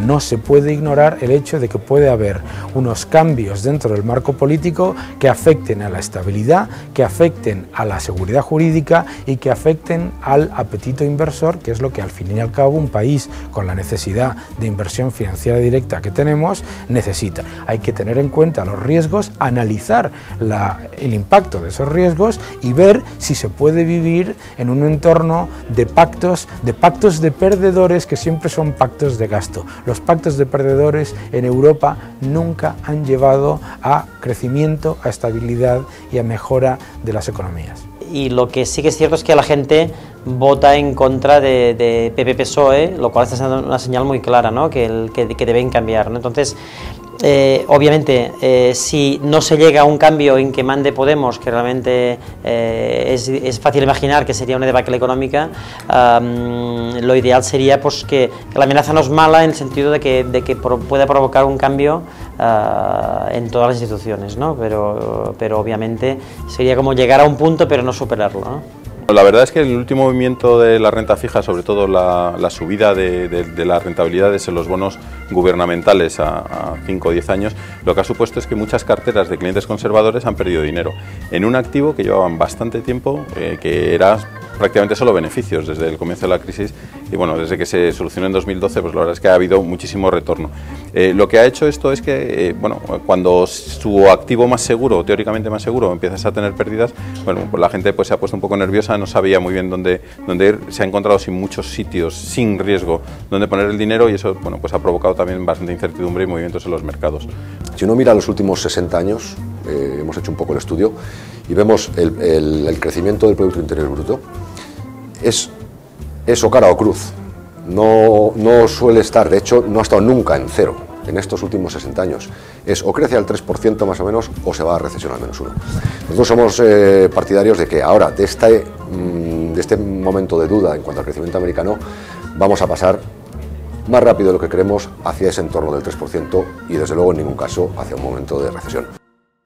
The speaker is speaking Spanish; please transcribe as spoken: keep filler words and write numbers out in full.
no se puede ignorar el hecho de que puede haber unos cambios dentro del marco político que afecten a la estabilidad, que afecten a la seguridad jurídica y que afecten al apetito inversor, que es lo que al fin y al cabo un país con la necesidad de inversión financiera directa que tenemos necesita. Hay que tener en cuenta los riesgos, analizar la, el impacto de esos riesgos y ver si se puede vivir en un entorno de pactos, de pactos de perdedores que siempre son pactos de gasto. Los pactos de perdedores en Europa nunca han llevado a crecimiento, a estabilidad y a mejora de las economías. Y lo que sí que es cierto es que la gente vota en contra de, de P P P S O E, lo cual está siendo una señal muy clara, ¿no? que, el, que, que deben cambiar, ¿no? Entonces, eh, obviamente, eh, si no se llega a un cambio en que mande Podemos, que realmente eh, es, es fácil imaginar que sería una debacle económica, um, lo ideal sería pues, que, que la amenaza no es mala en el sentido de que, de que pro, pueda provocar un cambio uh, en todas las instituciones, ¿no? pero, pero obviamente sería como llegar a un punto pero no superarlo, ¿no? La verdad es que el último movimiento de la renta fija, sobre todo la, la subida de, de, de las rentabilidades en los bonos gubernamentales a cinco o diez años, lo que ha supuesto es que muchas carteras de clientes conservadores han perdido dinero en un activo que llevaban bastante tiempo, eh, que era prácticamente solo beneficios desde el comienzo de la crisis y bueno, desde que se solucionó en dos mil doce, pues la verdad es que ha habido muchísimo retorno. Eh, lo que ha hecho esto es que, eh, bueno, cuando su activo más seguro, teóricamente más seguro, empiezas a tener pérdidas, bueno, pues la gente pues se ha puesto un poco nerviosa, no sabía muy bien dónde, dónde ir, se ha encontrado sin muchos sitios, sin riesgo, dónde poner el dinero y eso, bueno, pues ha provocado también bastante incertidumbre y movimientos en los mercados. Si uno mira los últimos sesenta años, eh, hemos hecho un poco el estudio y vemos el, el, el crecimiento del Producto Interior Bruto, es, es o cara o cruz, no, no suele estar, de hecho no ha estado nunca en cero en estos últimos sesenta años, es o crece al tres por ciento más o menos o se va a recesión al menos uno. Nosotros somos eh, partidarios de que ahora, de este, mm, de este momento de duda en cuanto al crecimiento americano, vamos a pasar más rápido de lo que queremos hacia ese entorno del tres por ciento y desde luego en ningún caso hacia un momento de recesión.